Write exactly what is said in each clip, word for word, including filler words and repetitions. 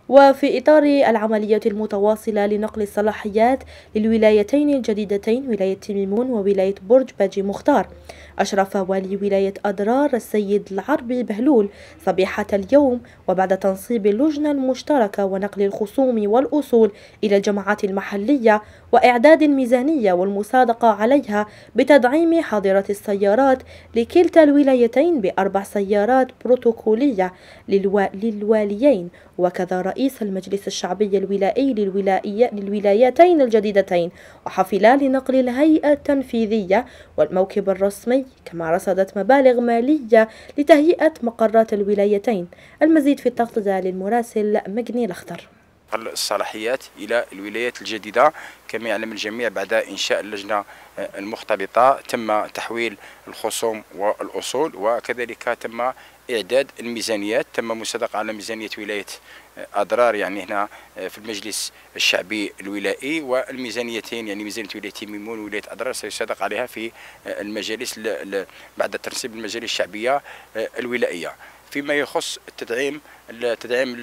وفي إطار العملية المتواصلة لنقل الصلاحيات للولايتين الجديدتين ولاية تيميمون وولاية برج باجي مختار، أشرف والي ولاية أضرار السيد العربي بهلول صبيحة اليوم وبعد تنصيب اللجنة المشتركة ونقل الخصوم والأصول إلى الجماعات المحلية وإعداد الميزانية والمصادقة عليها بتدعيم حاضرة السيارات لكلتا الولايتين بأربع سيارات بروتوكولية للو... للواليين، وكذا رئيس المجلس الشعبي الولائي للولاية... للولايتين الجديدتين، وحفلا لنقل الهيئة التنفيذية والموكب الرسمي، كما رصدت مبالغ مالية لتهيئة مقرات الولايتين. المزيد في التغطية للمراسل مجني الأخضر. الصلاحيات إلى الولايات الجديدة كما يعلم الجميع بعد إنشاء اللجنة المختلطة تم تحويل الخصوم والأصول، وكذلك تم إعداد الميزانيات، تم مصادقة على ميزانية ولاية أضرار يعني هنا في المجلس الشعبي الولائي، والميزانيتين يعني ميزانية ولاية تيميمون وولاية أضرار سيصادق عليها في المجالس بعد تنصيب المجالس الشعبية الولائية. فيما يخص التدعيم تدعيم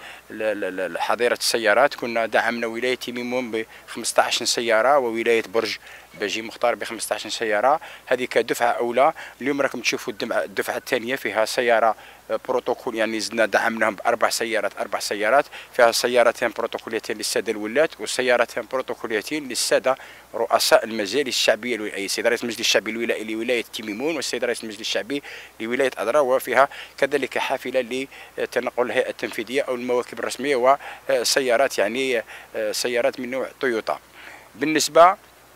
حظيرة السيارات، كنا دعمنا ولاية تيميمون ب خمسة عشر سيارة وولاية برج باجي مختار ب خمسة عشر سيارة، هذه كدفعة أولى. اليوم راكم تشوفوا الدفعة الثانية فيها سيارة بروتوكول، يعني زدنا دعمناهم بأربع سيارات أربع سيارات فيها سيارتين بروتوكوليتين للسادة الولاة وسيارتين بروتوكوليتين للسادة رؤساء المجالس الشعبية الولائية، السيد رئيس المجلس الشعبي الولائي لولاية تيميمون والسيد رئيس المجلس الشعبي لولاية أضرار، وفيها كذلك حافلة لتنقل الهيئة التنفيذية أو المواكب الرسمية وسيارات يعني سيارات من نوع تويوتا. بالنسبة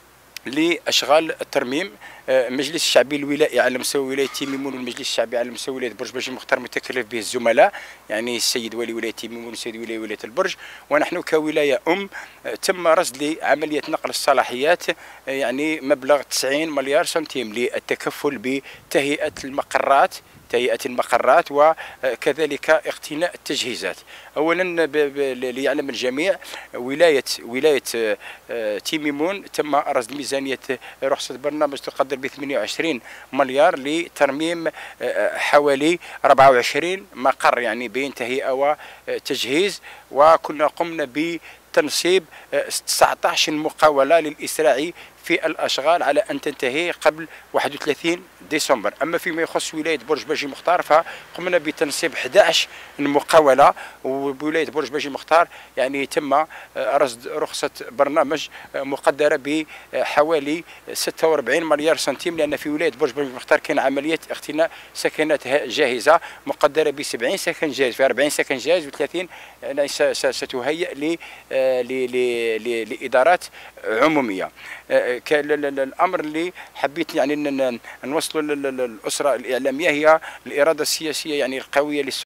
لأشغال الترميم، المجلس الشعبي الولائي على مستوى ولاية تيميمون والمجلس الشعبي على مستوى ولاية برج باجي مختار متكلف به الزملاء، يعني السيد ولي ولاية تيميمون والسيد ولي ولاية البرج، ونحن كولاية أم تم رصد لعملية نقل الصلاحيات يعني مبلغ تسعين مليار سنتيم للتكفل بتهيئة المقرات تهيئة المقرات وكذلك اقتناء التجهيزات. اولا ليعلم الجميع ولايه ولايه تيميمون تم رصد ميزانيه رخصه برنامج تقدر ب ثمانية وعشرين مليار لترميم حوالي أربعة وعشرين مقر يعني بين تهيئه وتجهيز، وكنا قمنا بتنصيب تسعة عشر مقاوله للاسراع في الاشغال على ان تنتهي قبل واحد وثلاثين ديسمبر. اما فيما يخص ولايه برج باجي مختار فقمنا بتنصيب أحد عشر مقاوله، وبولايه برج باجي مختار يعني تم رصد رخصه برنامج مقدره بحوالي ستة وأربعين مليار سنتيم، لان في ولايه برج باجي مختار كان عمليه اقتناء سكنات جاهزه مقدره ب سبعين سكن جاهز، في أربعين سكن جاهز و30 يعني ستهيئ لادارات عموميه. الامر اللي حبيت يعني نوصله للاسره الاعلاميه هي الاراده السياسيه يعني القويه